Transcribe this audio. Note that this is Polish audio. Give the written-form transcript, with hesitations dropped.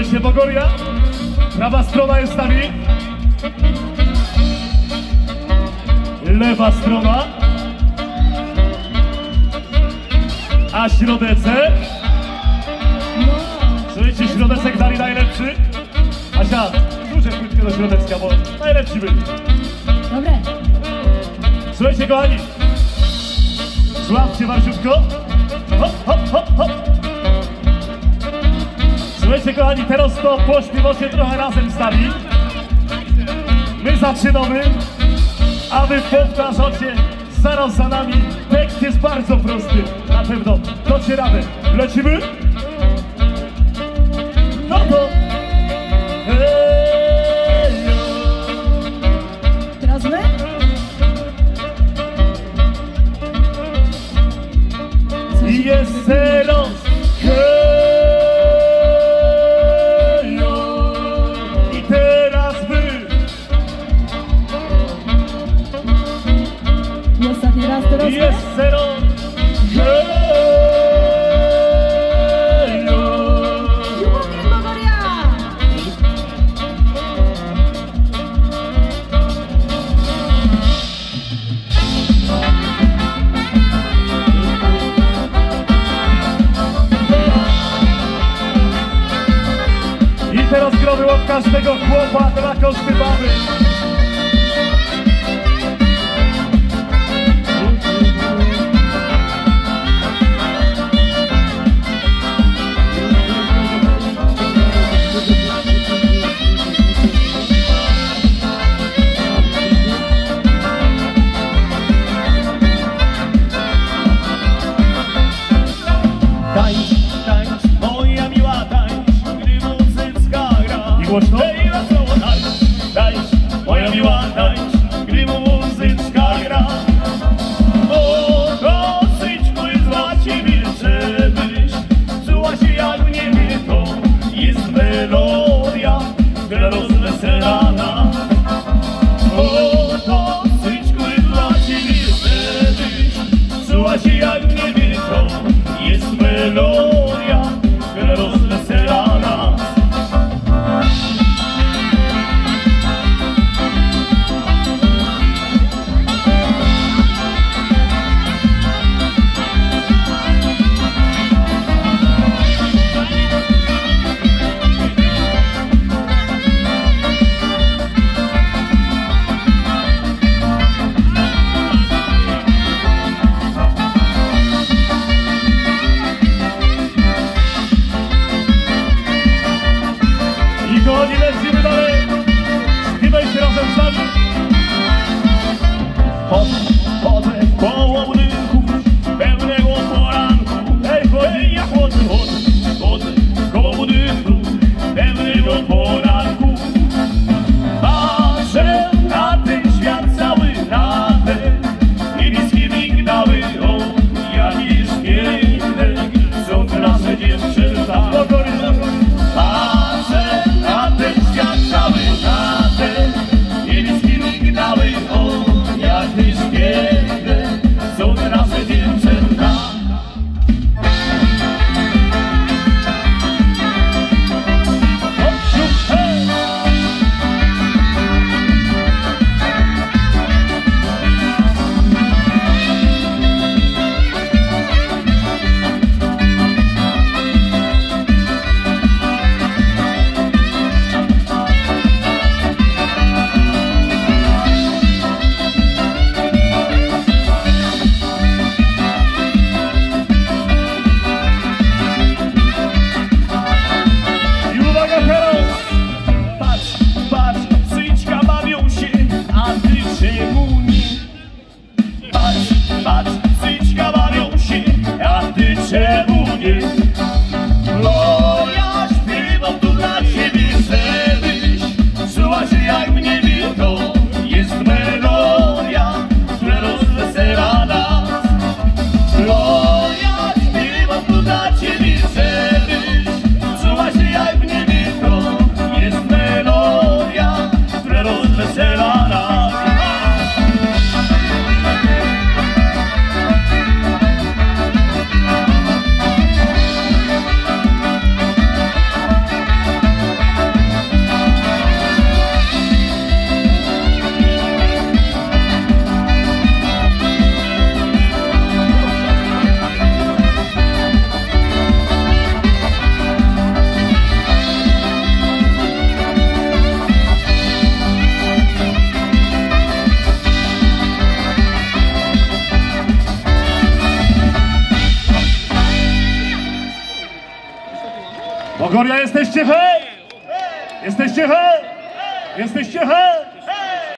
Słuchajcie, Bogoria, prawa strona jest z nami, lewa strona, a środece, słuchajcie, środecek dali najlepszy. Asia, duże płytkę do środecka, bo najlepsi byli. Dobre. Słuchajcie, kochani, złapcie bardziutko. Hop, hop, hop, hop. Słuchajcie, kochani, teraz to pośpiewacie trochę razem z nami. My zaczynamy, a wy powtarzacie zaraz za nami. Tekst jest bardzo prosty, na pewno docieramy. Lecimy? No to... Teraz my? I jest teraz i teraz wy. I ostatni raz teraz I jest teraz teraz gromy od każdego chłopa dla koszty baby. Tańcz, tańcz, moja miła, tańcz, gdy muzyczka gra. I głośno? Hej, wesoło tańcz, tańcz, moja miła, tańcz, gdy muzyczka gra. O, kosyczko jest dla ciebie, żebyś czuła się jak w niebie. To jest melodia, która rozwesela nas. O, kosyczko jest dla ciebie, żebyś czuła się jak w niebie. To jest melodia, która rozwesela nas. I kochani, lecimy dalej. Śpiewajcie razem z nami. Chodzę koło budynku pewnego poranku. Hej, ja chodzę koło budynku pewnego poranku. Patrzę na ten świat cały, na te niebieskie migdały. O, jakież piękne są te nasze dziewczęta. Patrzę na ten świat cały, na te niebieskie migdały. O, jakież piękne są Goria, jesteście he? Jesteście he? Jesteście he?